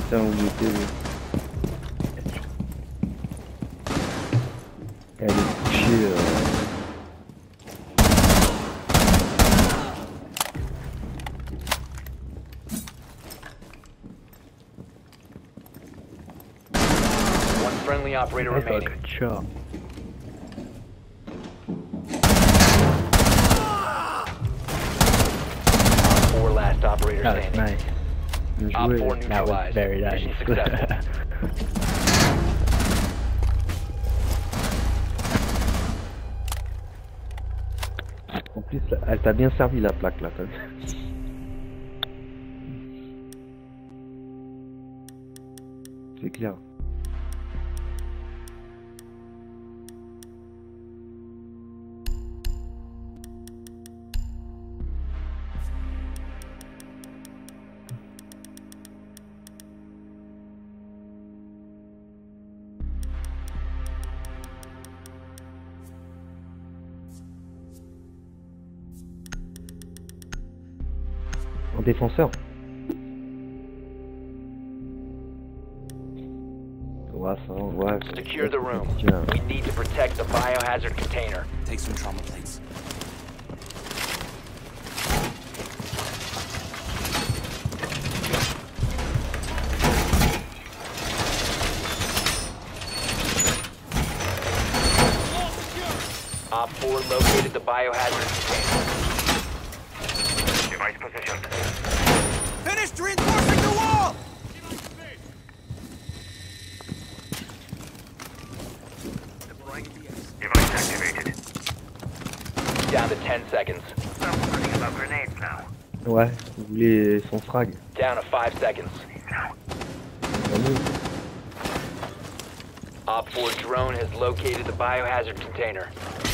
Putain, où il était lui. Elle est couchée. One friendly operator remaining. Good job. Four last operators That was standing. nice. Bien Op joué. 4 That was neutralized. very nice. Mission successful. En plus, elle t'a bien servi la plaque là. C'est clair. En défenseur. Ouais, ça, ouais. Secure the room. Tiens. We need to protect the biohazard container. Take some trauma plates. Op 4 located the biohazard container. Device positioned. Finished reinforcing the wall! Device activated. Down to 10 seconds. Stop learning about grenades now. Ouais, vous voulez son frag. Down to 5 seconds. Op 4 drone has located the biohazard container.